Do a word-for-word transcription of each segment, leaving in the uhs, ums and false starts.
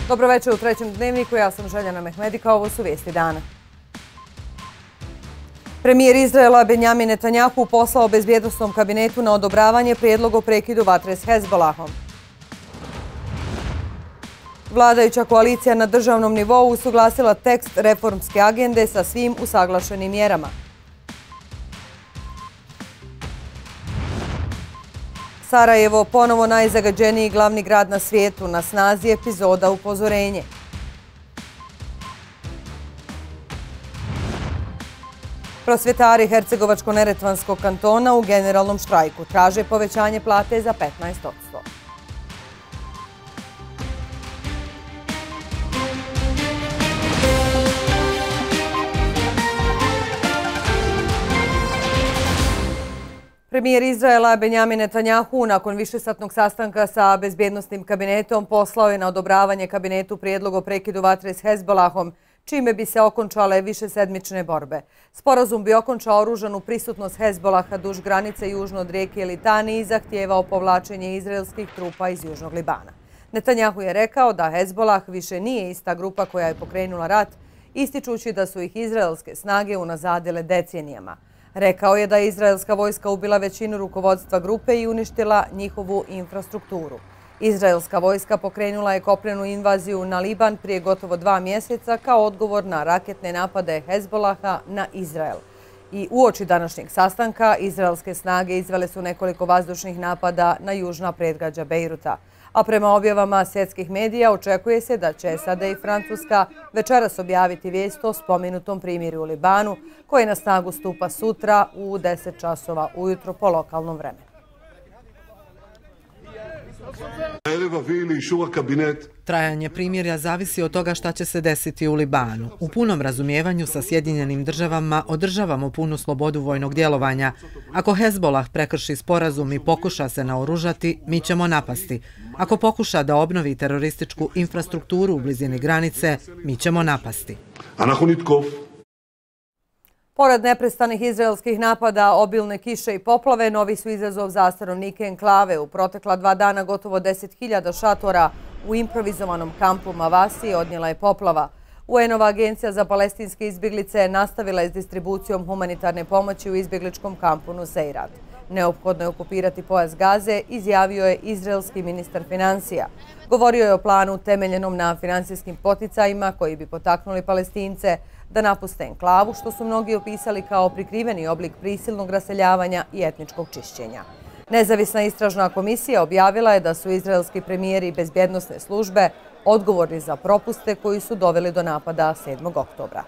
Dobro večer u trećem dnevniku, ja sam Željana Mehmedika, ovo su vijesti dana. Premijer Izraela Benjamin Netanjahu poslao bezbjednosnom kabinetu na odobravanje prijedlog o prekidu vatre s Hezbolahom. Vladajuća koalicija na državnom nivou usuglasila tekst reformske agende sa svim usaglašenim mjerama. Sarajevo, ponovo najzagađeniji glavni grad na svijetu, na snazi epizoda upozorenje. Prosvjetari Hercegovačko-neretvanskog kantona u generalnom štrajku traže povećanje plate za petnaest posto. Premijer Izraela Benjamin Netanjahu nakon višesatnog sastanka sa bezbjednosnim kabinetom poslao je na odobravanje kabinetu prijedlog o prekidu vatre s Hezbolahom, čime bi se okončale višesedmične borbe. Sporazum bi okončao oružanu prisutnost Hezbolaha duž granice južno od rijeke Litani i zahtijevao povlačenje izraelskih trupa iz južnog Libana. Netanjahu je rekao da Hezbolah više nije ista grupa koja je pokrenula rat, ističući da su ih izraelske snage unazadile decenijama. Rekao je da je izraelska vojska ubila većinu rukovodstva grupe i uništila njihovu infrastrukturu. Izraelska vojska pokrenula je kopnenu invaziju na Liban prije gotovo dva mjeseca kao odgovor na raketne napade Hezbolaha na Izrael. I uoči današnjeg sastanka izraelske snage izvele su nekoliko vazdušnih napada na južna predgrađa Bejruta. A prema objavama svjetskih medija očekuje se da će S A D i Francuska večeras objaviti vijest o spomenutom primirju u Libanu, koji na snagu stupa sutra u deset časova ujutro po lokalnom vremenu. Trajanje primirja zavisi od toga šta će se desiti u Libanu. U punom razumijevanju sa Sjedinjenim državama održavamo punu slobodu vojnog djelovanja. Ako Hezbolah prekrši sporazum i pokuša se naoružati, mi ćemo napasti. Ako pokuša da obnovi terorističku infrastrukturu u blizini granice, mi ćemo napasti. Pored neprestanih izraelskih napada, obilne kiše i poplave, novi su izazov za stanovnike enklave. U protekla dva dana gotovo deset hiljada šatora u improvizovanom kampu Mavasi odnijela je poplava. U en ova agencija za palestinske izbjeglice nastavila je s distribucijom humanitarne pomoći u izbjegličkom kampu Nuseirat. Neophodno je okupirati pojas Gaze, izjavio je izraelski ministar financija. Govorio je o planu temeljenom na finansijskim poticajima koji bi potaknuli Palestince da napuste enklavu, što su mnogi opisali kao prikriveni oblik prisilnog raseljavanja i etničkog čišćenja. Nezavisna istražna komisija objavila je da su izraelski premijeri i bezbjednosne službe odgovorni za propuste koji su doveli do napada sedmog oktobra.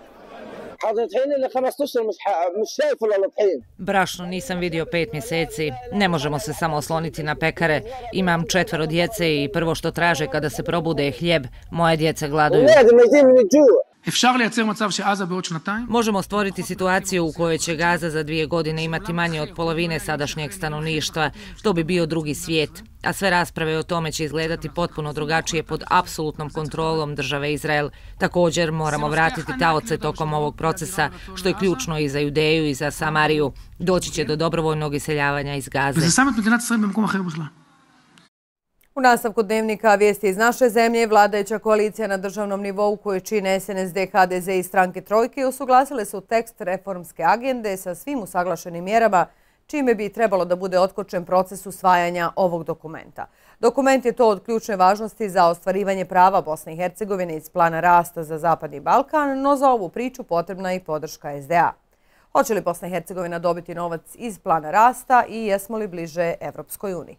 Brašno nisam vidio pet mjeseci. Ne možemo se samo osloniti na pekare. Imam četvero djece i prvo što traže kada se probude je hljeb. Moje djece gladuju. Možemo stvoriti situaciju u kojoj će Gaza za dvije godine imati manje od polovine sadašnjeg stanovništva. To bi bio drugi svijet. A sve rasprave o tome će izgledati potpuno drugačije pod apsolutnom kontrolom države Izrael. Također moramo vratiti taoce tokom ovog procesa, što je ključno i za Judeju i za Samariju. Doći će do dobrovoljnog iseljavanja iz Gaze. U nastavku dnevnika vijesti iz naše zemlje, vladajuća koalicija na državnom nivou koju čine S N S D, H D Z i stranke Trojke usuglasile su tekst reformske agende sa svim usaglašenim mjerama, čime bi trebalo da bude otkočen proces usvajanja ovog dokumenta. Dokument je to od ključne važnosti za ostvarivanje prava Bosne i Hercegovine iz plana rasta za Zapadni Balkan, no za ovu priču potrebna je i podrška S D A. Hoće li Bosna i Hercegovina dobiti novac iz plana rasta i jesmo li bliže Evropskoj uniji?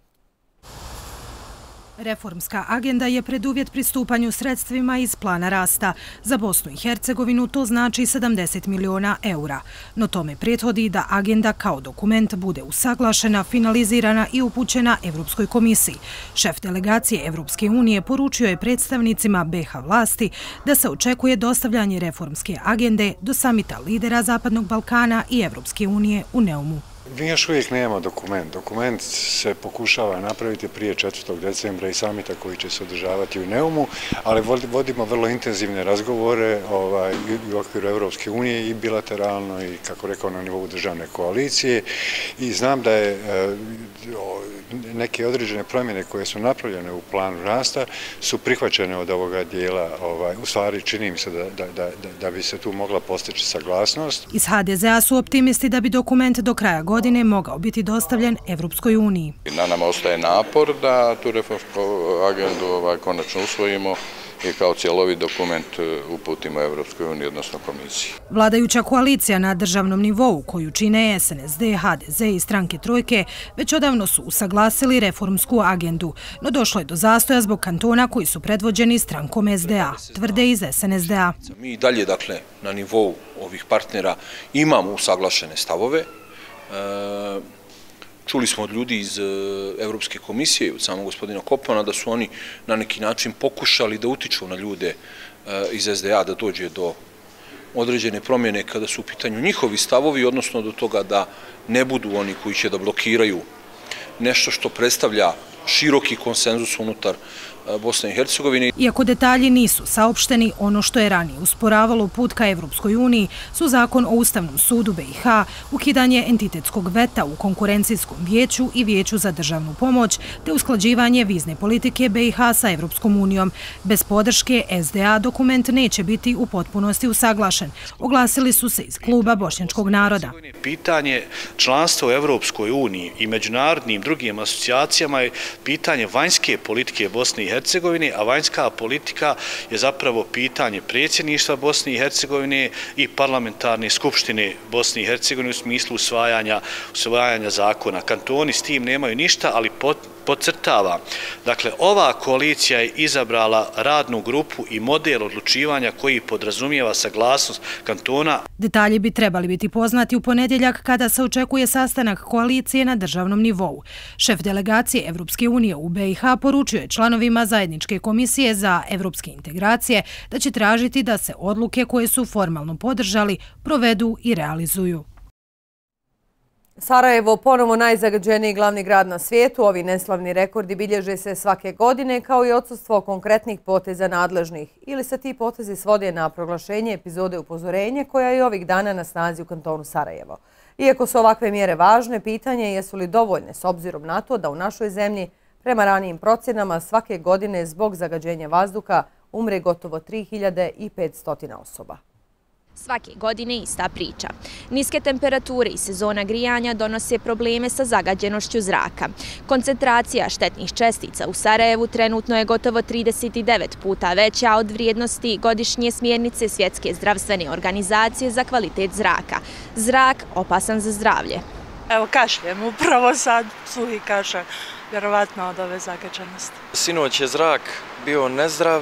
Reformska agenda je preduvjet pristupanju sredstvima iz plana rasta. Za Bosnu i Hercegovinu to znači sedamdeset miliona eura. No tome prethodi da agenda kao dokument bude usaglašena, finalizirana i upućena Evropskoj komisiji. Šef delegacije Evropske unije poručio je predstavnicima B iH vlasti da se očekuje dostavljanje reformske agende do samita lidera Zapadnog Balkana i Evropske unije u Neumu. Mi još uvijek nemamo dokument. Dokument se pokušava napraviti prije četvrtog decembra i samita koji će se održavati u Neumu, ali vodimo vrlo intenzivne razgovore ovaj, i u okviru Evropske unije i bilateralno i, kako rekao, na nivou državne koalicije. I znam da je neke određene promjene koje su napravljene u planu rasta su prihvaćene od ovoga dijela. U stvari čini mi se da bi se tu mogla postići saglasnost. Iz ha de zea su optimisti da bi dokument do kraja godine mogao biti dostavljen Evropskoj uniji. Na nama ostaje napor da tu reformsku agendu konačno usvojimo i kao cjelovit dokument uputimo Evropskoj uniji, odnosno komisiji. Vladajuća koalicija na državnom nivou, koju čine es en es de, ha de ze i stranke Trojke, već odavno su usaglasili reformsku agendu, no došlo je do zastoja zbog kantona koji su predvođeni strankom es de a, tvrde iz es en es de a. Mi dalje, dakle, na nivou ovih partnera imamo usaglašene stavove. Čuli smo od ljudi iz Evropske komisije, od samog gospodina Kopana, da su oni na neki način pokušali da utiču na ljude iz es de a da dođe do određene promjene kada su u pitanju njihovi stavovi, odnosno do toga da ne budu oni koji će da blokiraju nešto što predstavlja široki konsenzus unutar Bosne i Hercegovine. Iako detalji nisu saopšteni, ono što je ranije usporavalo put ka Evropskoj uniji su Zakon o Ustavnom sudu be i ha, ukidanje entitetskog veta u konkurencijskom vijeću i vijeću za državnu pomoć, te usklađivanje vizne politike be i ha sa Evropskom unijom. Bez podrške es de a dokument neće biti u potpunosti usaglašen, oglasili su se iz kluba Bošnjačkog naroda. Pitanje članstva u Evropskoj uniji i međunarodnim drugim asocijacijama je pitanje vanjske politike Bosne i Hercegovine, a vanjska politika je zapravo pitanje predsjedništva Bosne i Hercegovine i parlamentarne skupštine Bosne i Hercegovine u smislu usvajanja, usvajanja zakona. Kantoni s tim nemaju ništa, ali podcrtava. Dakle, ova koalicija je izabrala radnu grupu i model odlučivanja koji podrazumijeva saglasnost kantona. Detalji bi trebali biti poznati u ponedjeljak kada se očekuje sastanak koalicije na državnom nivou. Šef delegacije Evropske unije u be i ha poručio je članovima Zajedničke komisije za evropske integracije da će tražiti da se odluke koje su formalno podržali provedu i realizuju. Sarajevo, ponovo najzagađeniji glavni grad na svijetu. Ovi neslavni rekordi bilježe se svake godine kao i odsustvo konkretnih poteza nadležnih. Ili se ti potezi svode na proglašenje epizode upozorenja koja je ovih dana na snazi u kantonu Sarajevo. Iako su ovakve mjere važne, pitanje je jesu li dovoljne s obzirom na to da u našoj zemlji prema ranijim procjenama svake godine zbog zagađenja vazduha umre gotovo tri hiljade petsto osoba. Svake godine ista priča. Niske temperature i sezona grijanja donose probleme sa zagađenošću zraka. Koncentracija štetnih čestica u Sarajevu trenutno je gotovo trideset devet puta veća od vrijednosti godišnje smjernice Svjetske zdravstvene organizacije za kvalitet zraka. Zrak opasan za zdravlje. Evo kašljem, upravo sad suhi kašalj, vjerovatno od ove zagađenosti. Sinoć je zrak bio nezdrav,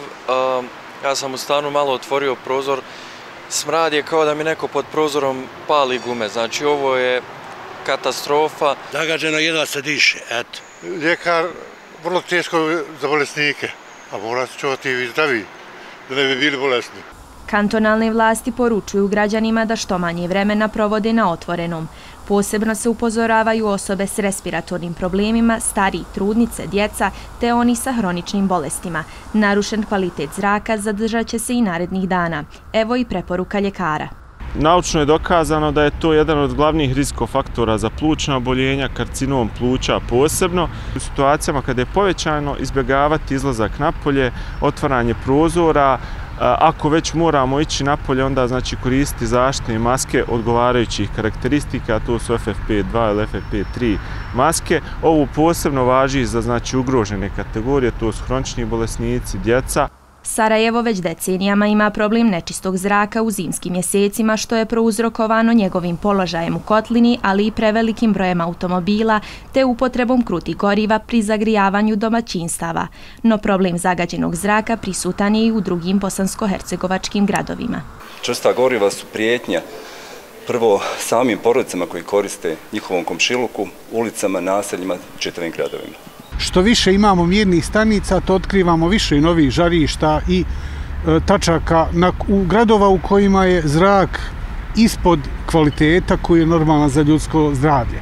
ja sam u stanu malo otvorio prozor. Smrad je kao da mi neko pod prozorom pali gume, znači ovo je katastrofa. Zagađeno jedva se diše, eto. Ljekar vrlo teško za bolesnike, a mora se čuvati i zdravi, da ne bi bili bolesni. Kantonalne vlasti poručuju građanima da što manje vremena provode na otvorenom. Posebno se upozoravaju osobe s respiratornim problemima, stariji, trudnice, djeca te oni sa hroničnim bolestima. Narušen kvalitet zraka zadržat će se i narednih dana. Evo i preporuka ljekara. Naučno je dokazano da je to jedan od glavnih rizikofaktora za plućna oboljenja, karcinom pluća posebno. U situacijama kada je povećano izbjegavati izlazak napolje, otvaranje prozora. Ako već moramo ići napolje, onda znači koristiti zaštitne maske odgovarajućih karakteristika, to su F F P dva ili F F P tri maske. Ovo posebno važi za znači ugrožene kategorije, to su hronični bolesnici, djeca. Sarajevo već decenijama ima problem nečistog zraka u zimskim mjesecima, što je prouzrokovano njegovim položajem u kotlini, ali i prevelikim brojem automobila te upotrebom krutih goriva pri zagrijavanju domaćinstava. No problem zagađenog zraka prisutan je i u drugim bosansko-hercegovačkim gradovima. Čvrsta goriva su prijetnja prvo samim porodicama koji koriste njihovom komšiluku, ulicama, naseljima, čitavim gradovima. Što više imamo mjernih stanica, to otkrivamo više novih žarišta i e, tačaka na, u gradova u kojima je zrak ispod kvaliteta koji je normalna za ljudsko zdravlje.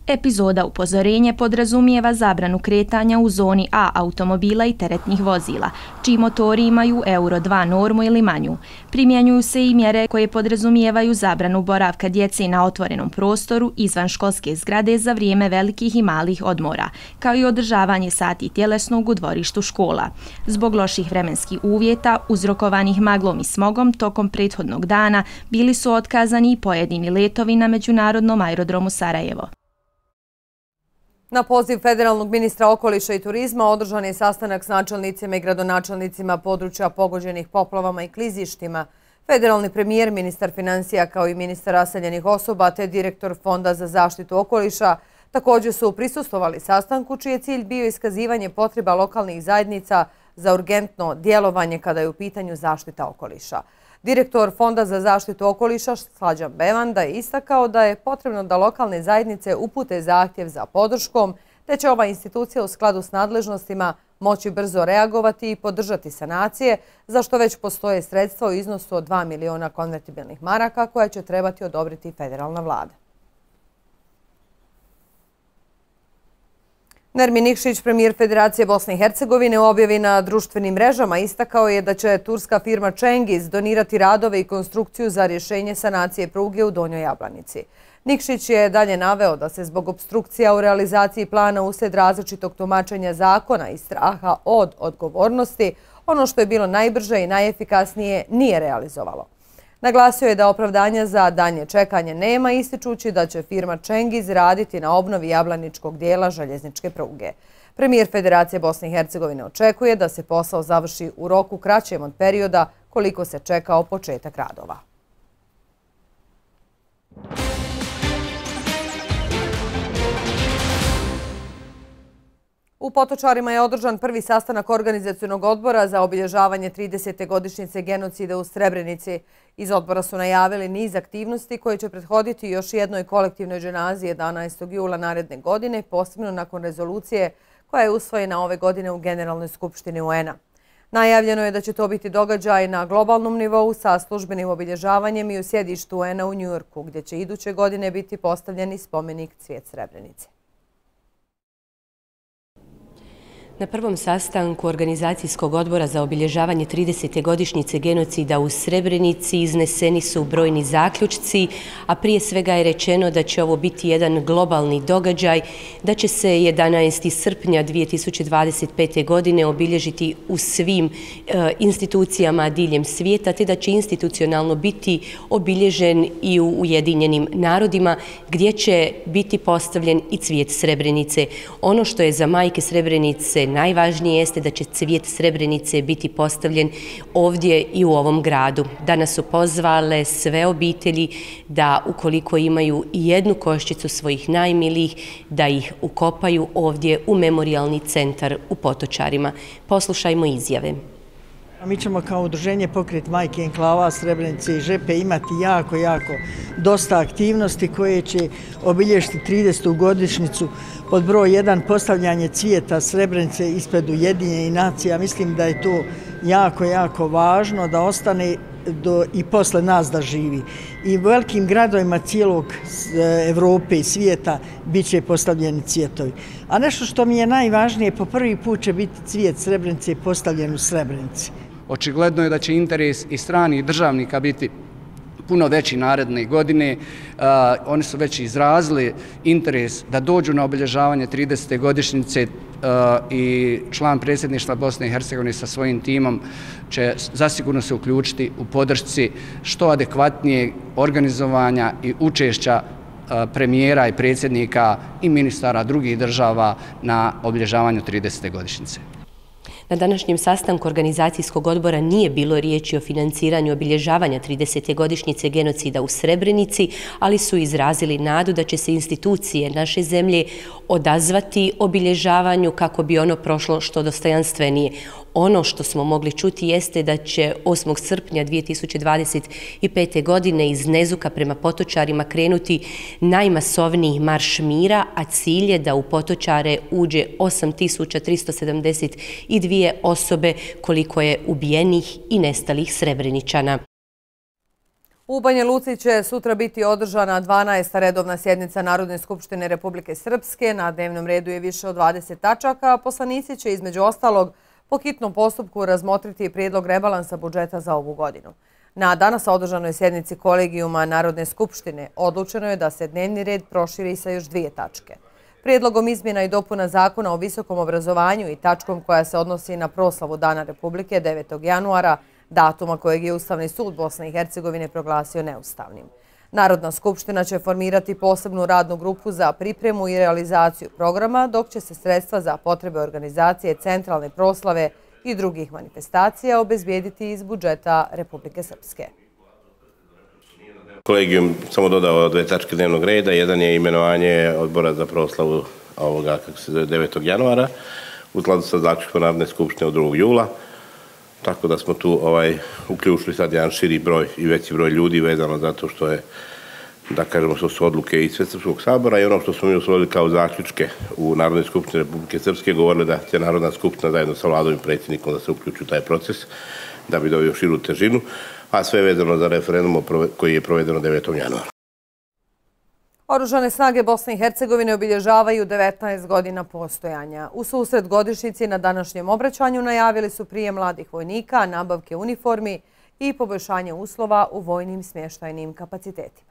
Epizoda upozorenje podrazumijeva zabranu kretanja u zoni A automobila i teretnih vozila, čiji motori imaju euro dva normu ili manju. Primjenjuju se i mjere koje podrazumijevaju zabranu boravka djece na otvorenom prostoru izvan školske zgrade za vrijeme velikih i malih odmora, kao i održavanje sati tjelesnog u dvorištu škola. Zbog loših vremenskih uvjeta, uzrokovanih maglom i smogom, tokom prethodnog dana bili su otkazani i pojedini letovi na Međunarodnom aerodromu Sarajevo. Na poziv federalnog ministra okoliša i turizma održan je sastanak s načelnicima i gradonačelnicima područja pogođenih poplavama i klizištima. Federalni premijer, ministar financija kao i ministar raseljenih osoba te direktor Fonda za zaštitu okoliša također su prisustvovali sastanku čiji je cilj bio iskazivanje potreba lokalnih zajednica za urgentno djelovanje kada je u pitanju zaštita okoliša. Direktor Fonda za zaštitu okoliša Slađan Bevanda je istakao da je potrebno da lokalne zajednice upute zahtjev za podrškom, te će ova institucija u skladu s nadležnostima moći brzo reagovati i podržati sanacije, za što već postoje sredstva u iznosu od dva miliona konvertibilnih maraka koja će trebati odobriti federalna vlada. Nermin Nikšić, premijer Federacije Bosne i Hercegovine, u objavi na društvenim mrežama istakao je da će turska firma Cengiz donirati radove i konstrukciju za rješenje sanacije pruge u Donjoj Jablanici. Nikšić je dalje naveo da se zbog obstrukcija u realizaciji plana uslijed različitog tumačenja zakona i straha od odgovornosti, ono što je bilo najbrže i najefikasnije nije realizovalo. Naglasio je da opravdanja za dalje čekanje nema, ističući da će firma Cengiz raditi na obnovi jablaničkog dijela željezničke pruge. Premijer Federacije Bosne i Hercegovine očekuje da se posao završi u roku kraćem od perioda koliko se čekao početak radova. U Potočarima je održan prvi sastanak organizacionog odbora za obilježavanje tridesete godišnjice genocida u Srebrenici. Iz odbora su najavili niz aktivnosti koje će prethoditi još jednoj kolektivnoj dženazi jedanaestog jula naredne godine, posebno nakon rezolucije koja je usvojena ove godine u Generalnoj skupštini U N-a. Najavljeno je da će to biti događaj na globalnom nivou sa službenim obilježavanjem i u sjedištu U N-a u Njujorku, gdje će iduće godine biti postavljeni spomenik Cvijet Srebrenice. Na prvom sastanku Organizacijskog odbora za obilježavanje tridesete godišnjice genocida u Srebrenici izneseni su brojni zaključci, a prije svega je rečeno da će ovo biti jedan globalni događaj, da će se jedanaestog srpnja dvije tisuće dvadeset pete. godine obilježiti u svim e, institucijama diljem svijeta, te da će institucionalno biti obilježen i u Ujedinjenim narodima, gdje će biti postavljen i cvijet Srebrenice. Ono što je za majke Srebrenice najvažnije jeste da će cvijet Srebrenice biti postavljen ovdje i u ovom gradu. Danas su pozvale sve obitelji da ukoliko imaju i jednu koščicu svojih najmilijih, da ih ukopaju ovdje u memorijalni centar u Potočarima. Poslušajmo izjave. Mi ćemo kao udruženje Pokret majke enklava Srebrenice i Žepe imati jako, jako dosta aktivnosti koje će obilježiti tridesetu godišnjicu. Pod broj jedan postavljanje cvijeta Srebrenice ispred Ujedinjenih nacija. Mislim da je to jako, jako važno da ostane do, i posle nas da živi. I u velikim gradovima cijelog Evrope i svijeta bit će postavljeni cvjetovi. A nešto što mi je najvažnije, po prvi put će biti cvijet Srebrenice postavljen u Srebrenici. Očigledno je da će interes i stranih državnika biti puno veći naredne godine. Uh, oni su već izrazili interes da dođu na obilježavanje tridesete godišnjice uh, i član predsjedništva Bosne i Hercegovine sa svojim timom će zasigurno se uključiti u podršci što adekvatnijeg organizovanja i učešća uh, premijera i predsjednika i ministara drugih država na obilježavanju tridesete godišnjice. Na današnjem sastanku Organizacijskog odbora nije bilo riječi o financiranju obilježavanja tridesete godišnjice genocida u Srebrenici, ali su izrazili nadu da će se institucije naše zemlje odazvati obilježavanju kako bi ono prošlo što dostojanstvenije. Ono što smo mogli čuti jeste da će osmog srpnja dvije tisuće dvadeset pete. godine iz Nezuka prema Potočarima krenuti najmasovniji marš mira, a cilj je da u Potočare uđe osam tisuća tristo sedamdeset dvije osobe koliko je ubijenih i nestalih Srebreničana. U Banja Luci će sutra biti održana dvanaesta redovna sjednica Narodne skupštine Republike Srpske. Na dnevnom redu je više od dvadeset tačaka, a poslanici će između ostalog po hitnom postupku razmotriti prijedlog rebalansa budžeta za ovu godinu. Na danas održanoj sjednici kolegijuma Narodne skupštine odlučeno je da se dnevni red proširi sa još dvije tačke. Prijedlogom izmjena i dopuna zakona o visokom obrazovanju i tačkom koja se odnosi na proslavu Dana Republike devetog januara, datuma kojeg je Ustavni sud Bosne i Hercegovine proglasio neustavnim. Narodna skupština će formirati posebnu radnu grupu za pripremu i realizaciju programa, dok će se sredstva za potrebe organizacije centralne proslave i drugih manifestacija obezbijediti iz budžeta Republike Srpske. Kolegijum samo dodao dve tačke dnevnog reda. Jedan je imenovanje odbora za proslavu ovoga, kako se zove, devetog januara, u skladu sa zaključkom Narodne skupštine od drugog jula. Tako da smo tu ovaj, uključili sad jedan širi broj i veći broj ljudi vezano zato što je, da kažemo, što su odluke iz Svesrpskog sabora i ono što smo mi usvojili kao zaključke u Narodnoj skupštini Republike Srpske govorili da će Narodna skupština zajedno sa vladom i predsjednikom da se uključi u taj proces da bi dobio širu težinu, a sve vezano za referendum koji je provedeno devetog januara. Oružane snage Bosne i Hercegovine obilježavaju devetnaest godina postojanja. U susret godišnjici na današnjem obraćanju najavili su prijem mladih vojnika, nabavke uniformi i poboljšanje uslova u vojnim smještajnim kapacitetima.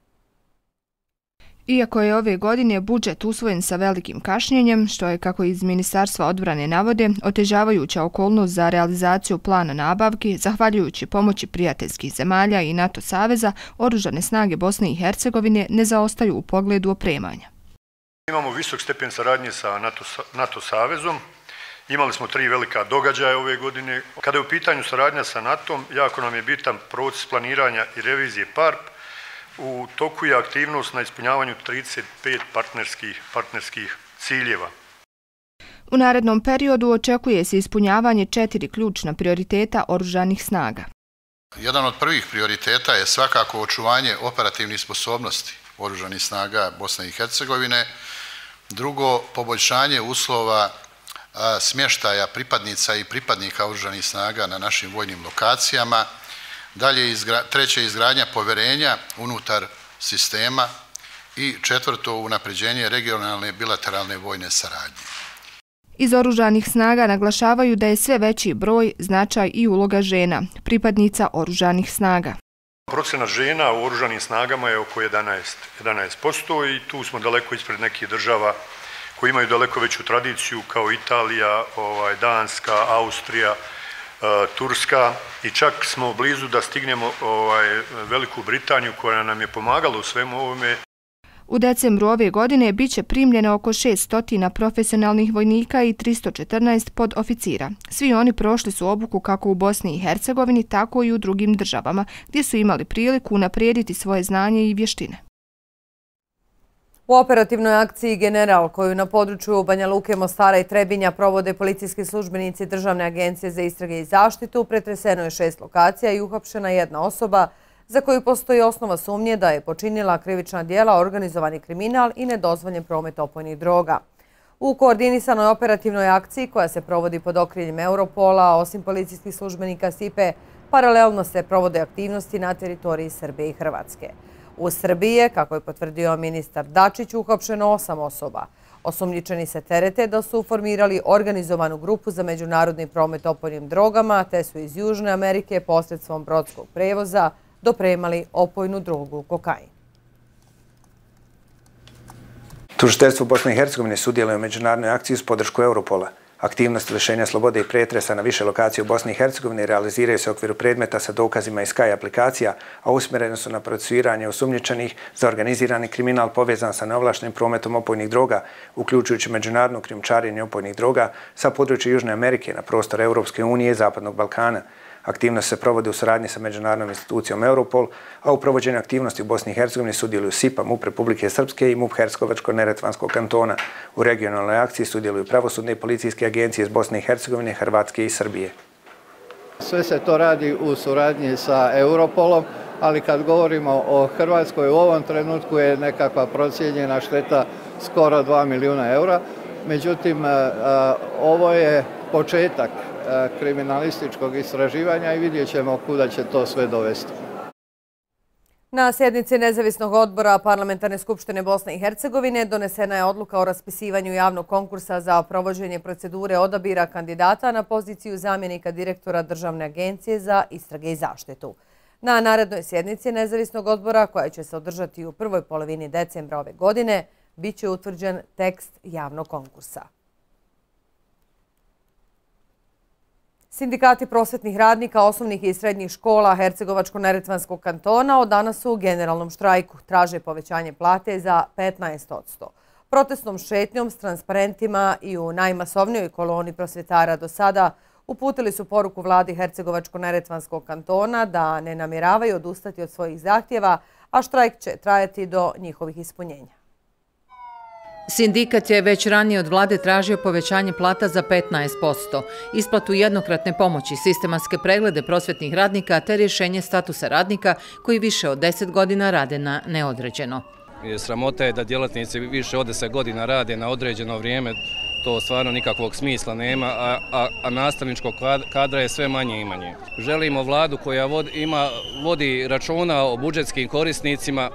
Iako je ove godine budžet usvojen sa velikim kašnjenjem, što je, kako iz Ministarstva odbrane navode, otežavajuća okolnost za realizaciju plana nabavki, zahvaljujući pomoći prijateljskih zemalja i NATO saveza, Oružane snage Bosne i Hercegovine ne zaostaju u pogledu opremanja. Imamo visok stepen saradnje sa NATO, NATO savezom. Imali smo tri velika događaja ove godine. Kada je u pitanju saradnja sa NATO-om, jako nam je bitan proces planiranja i revizije P A R P. U toku je aktivnost na ispunjavanju trideset pet partnerskih, partnerskih ciljeva. U narednom periodu očekuje se ispunjavanje četiri ključna prioriteta oružanih snaga. Jedan od prvih prioriteta je svakako očuvanje operativnih sposobnosti oružanih snaga Bosne i Hercegovine. Drugo, poboljšanje uslova smještaja pripadnica i pripadnika oružanih snaga na našim vojnim lokacijama. Dalje, treće, izgradnja poverenja unutar sistema i četvrto, unapređenje regionalne bilateralne vojne saradnje. Iz oružanih snaga naglašavaju da je sve veći broj, značaj i uloga žena, pripadnica oružanih snaga. Procenat žena u oružanim snagama je oko jedanaest posto i tu smo daleko ispred nekih država koji imaju daleko veću tradiciju kao Italija, Danska, Austrija, Turska i čak smo blizu da stignemo ovaj, Veliku Britaniju koja nam je pomagala u svemu ovome. U decembru ove godine biće primljeno oko šesto profesionalnih vojnika i tristo četrnaest podoficira. Svi oni prošli su obuku kako u Bosni i Hercegovini, tako i u drugim državama, gdje su imali priliku unaprijediti svoje znanje i vještine. U operativnoj akciji General, koju na području Banja Luke, Mostara i Trebinja provode policijski službenici Državne agencije za istrage i zaštitu, pretreseno je šest lokacija i uhapšena jedna osoba za koju postoji osnova sumnje da je počinila krivična djela, organizovani kriminal i nedozvoljen promet opojnih droga. U koordinisanoj operativnoj akciji koja se provodi pod okriljem Europola, osim policijskih službenika S I P E, paralelno se provode aktivnosti na teritoriji Srbije i Hrvatske. U Srbiji je, kako je potvrdio ministar Dačić, uhapšeno osam osoba. Osumnjičeni se terete da su formirali organizovanu grupu za međunarodni promet opojnim drogama, te su iz Južne Amerike posredstvom brodskog prevoza dopremali opojnu drogu kokain. Tužiteljstvo Bosne i Hercegovine sudjeluje u međunarodnoj akciji uz podršku Europola. Aktivnosti lišenja slobode i pretresa na više lokacije u Bosni i Hercegovini realiziraju se u okviru predmeta sa dokazima iz Sky aplikacija, a usmjerene su na procesuiranje osumnjičenih za organizirani kriminal povezan sa neovlaštenim prometom opojnih droga, uključujući međunarodno krijumčarenje opojnih droga sa područja Južne Amerike na prostor Europske unije i Zapadnog Balkana. Aktivnosti se provode u saradnji sa međunarodnom institucijom Europol, a u provođenju aktivnosti u Bosni i Hercegovini sudjeluju S I P A, MUP Republike Srpske i MUP Hercegovačko-neretvanskog kantona. U regionalnoj akciji sudjeluju pravosudne i policijske agencije iz Bosne i Hercegovine, Hrvatske i Srbije. Sve se to radi u suradnji sa Europolom, ali kad govorimo o Hrvatskoj, u ovom trenutku je nekakva procijenjena šteta skoro dva milijuna eura. Međutim, ovo je početak kriminalističkog istraživanja i vidjet ćemo kuda će to sve dovesti. Na sjednici Nezavisnog odbora Parlamentarne skupštine Bosne i Hercegovine donesena je odluka o raspisivanju javnog konkursa za provođenje procedure odabira kandidata na poziciju zamjenika direktora Državne agencije za istrage i zaštitu. Na narednoj sjednici Nezavisnog odbora, koja će se održati u prvoj polovini decembra ove godine, bit će utvrđen tekst javnog konkursa. Sindikati prosvetnih radnika osnovnih i srednjih škola Hercegovačko-neretvanskog kantona od danas su u generalnom štrajku. Traže povećanje plate za petnaest posto. Protestnom šetnjom s transparentima i u najmasovnijoj koloni prosvjetara do sada uputili su poruku vladi Hercegovačko-neretvanskog kantona da ne namjeravaju odustati od svojih zahtjeva, a štrajk će trajati do njihovih ispunjenja. Sindikat je već ranije od vlade tražio povećanje plata za petnaest posto, isplatu jednokratne pomoći, sistematske preglede prosvetnih radnika te rješenje statusa radnika koji više od deset godina rade na neodređeno. Sramota je da djelatnici više od deset godina rade na određeno vrijeme, to stvarno nikakvog smisla nema, a, a, a nastavničkog kadra je sve manje i manje. Želimo vladu koja vod, ima, vodi računa o budžetskim korisnicima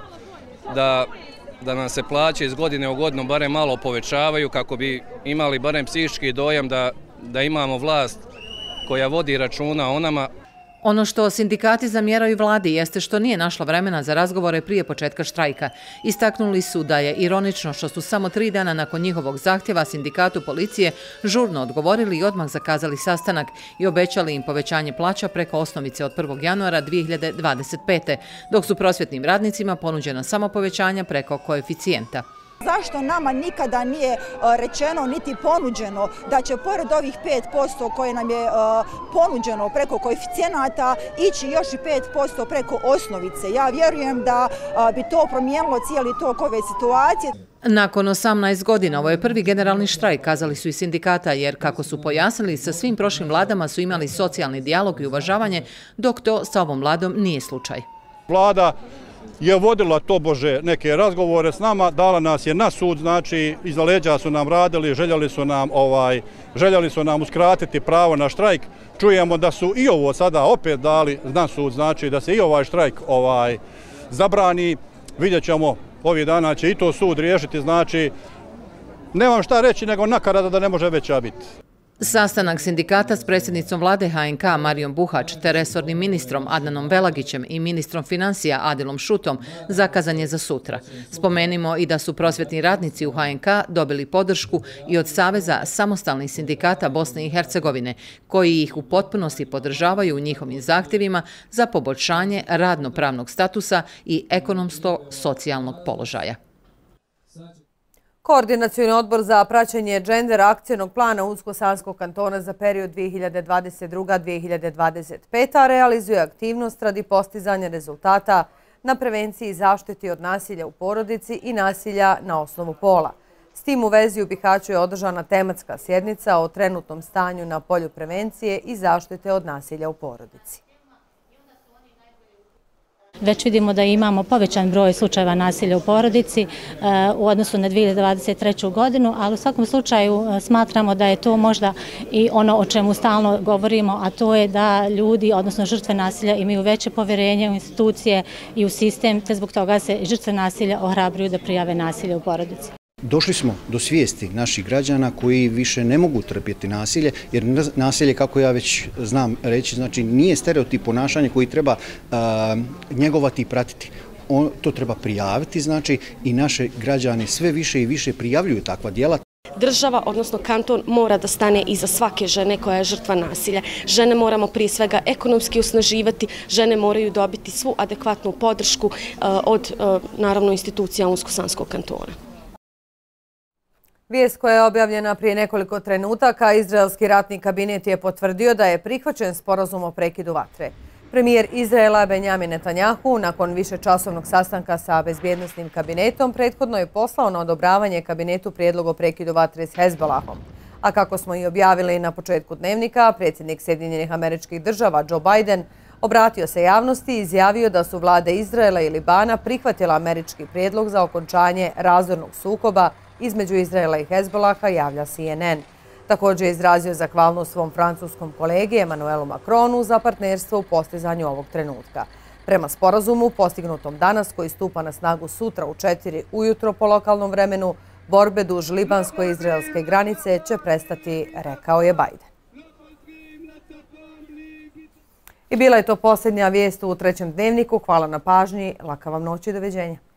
da da nam se plaće iz godine u godinu barem malo povećavaju kako bi imali barem psihički dojam da, da imamo vlast koja vodi računa o nama. Ono što sindikati zamjeraju vladi jeste što nije našla vremena za razgovore prije početka štrajka. Istaknuli su da je ironično što su samo tri dana nakon njihovog zahtjeva sindikatu policije žurno odgovorili i odmah zakazali sastanak i obećali im povećanje plaća preko osnovice od prvog januara dvije hiljade dvadeset pete. dok su prosvjetnim radnicima ponuđena samo povećanja preko koeficijenta. Zašto nama nikada nije rečeno niti ponuđeno da će pored ovih pet posto koje nam je ponuđeno preko koeficijenata ići još i pet posto preko osnovice? Ja vjerujem da bi to promijenilo cijeli tok ove situacije. Nakon osamnaest godina ovo je prvi generalni štrajk, kazali su i sindikata, jer kako su pojasnili sa svim prošlim vladama su imali socijalni dijalog i uvažavanje, dok to sa ovom vladom nije slučaj. Vlada je vodila tobože neke razgovore s nama, dala nas je na sud, znači iza leđa su nam radili, željeli su nam, ovaj, željeli su nam uskratiti pravo na štrajk. Čujemo da su i ovo sada opet dali na sud, znači da se i ovaj štrajk ovaj, zabrani. Vidjet ćemo, ovih dana će i to sud riješiti, znači nemam šta reći nego nakarada da ne može veća biti. Sastanak sindikata s predsjednicom vlade H N K Marijom Buhač te resornim ministrom Adnanom Belagićem i ministrom financija Adilom Šutom zakazan je za sutra. Spomenimo i da su prosvjetni radnici u H N K dobili podršku i od Saveza samostalnih sindikata Bosne i Hercegovine, koji ih u potpunosti podržavaju u njihovim zahtjevima za poboljšanje radno-pravnog statusa i ekonomsko-socijalnog položaja. Koordinacioni odbor za praćenje džender akcijnog plana Unsko-Sanskog kantona za period dvije hiljade dvadeset druga do dvije hiljade dvadeset peta realizuje aktivnost radi postizanja rezultata na prevenciji i zaštiti od nasilja u porodici i nasilja na osnovu pola. S tim u vezi u Bihaću je održana tematska sjednica o trenutnom stanju na polju prevencije i zaštite od nasilja u porodici. Već vidimo da imamo povećan broj slučajeva nasilja u porodici u odnosu na dvije hiljade dvadeset treću godinu, ali u svakom slučaju smatramo da je to možda i ono o čemu stalno govorimo, a to je da ljudi, odnosno žrtve nasilja, imaju veće povjerenje u institucije i u sistem, te zbog toga se žrtve nasilja ohrabruju da prijave nasilje u porodici. Došli smo do svijesti naših građana koji više ne mogu trpjeti nasilje, jer nasilje, kako ja već znam reći, znači nije stereotip ponašanja koji treba a, njegovati i pratiti. On, to treba prijaviti, znači, i naše građani sve više i više prijavljuju takva djela. Država, odnosno kanton, mora da stane iza svake žene koja je žrtva nasilja. Žene moramo prije svega ekonomski osnaživati, žene moraju dobiti svu adekvatnu podršku a, od, a, naravno, institucija Unsko-Sanskog kantona. Vijest koja je objavljena prije nekoliko trenutaka, izraelski ratni kabinet je potvrdio da je prihvaćen sporazum o prekidu vatre. Premijer Izraela Benjamin Netanjahu nakon višečasovnog sastanka sa bezbjednosnim kabinetom prethodno je poslao na odobravanje kabinetu prijedlog o prekidu vatre s Hezbolahom. A kako smo i objavili na početku dnevnika, predsjednik Sjedinjenih Američkih Država Joe Biden obratio se javnosti i izjavio da su vlade Izraela i Libana prihvatila američki prijedlog za okončanje razornog sukoba između Izraela i Hezbolaha, javlja C N N. Također je izrazio zahvalnost svom francuskom kolegi Emmanuelu Macronu za partnerstvo u postizanju ovog trenutka. Prema sporazumu postignutom danas, koji stupa na snagu sutra u četiri ujutro po lokalnom vremenu, borbe duž libansko-izraelske granice će prestati, rekao je Biden. I bila je to posljednja vijest u trećem dnevniku. Hvala na pažnji, laka vam noć i doviđenja.